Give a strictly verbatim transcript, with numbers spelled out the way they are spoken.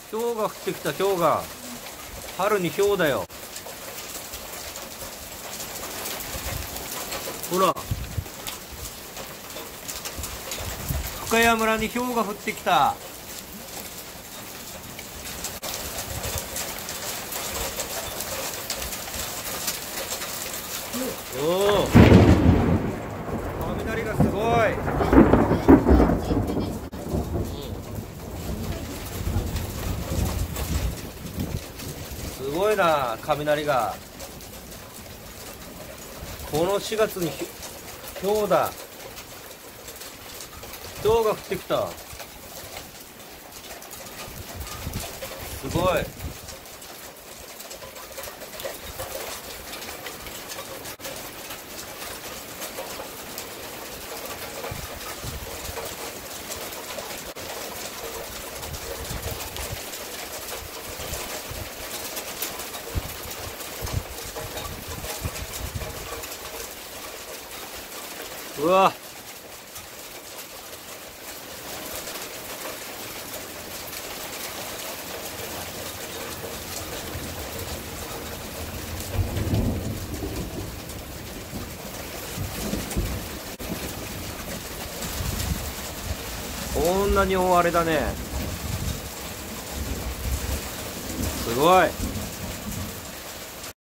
氷が降ってきた。氷が春に氷だよ。ほら、深谷村に氷が降ってきた。おお、雷がすごい。すごいな、雷が。このしがつに氷だ。氷が降ってきた。すごい。うわ、こんなに大荒れだね。すごい。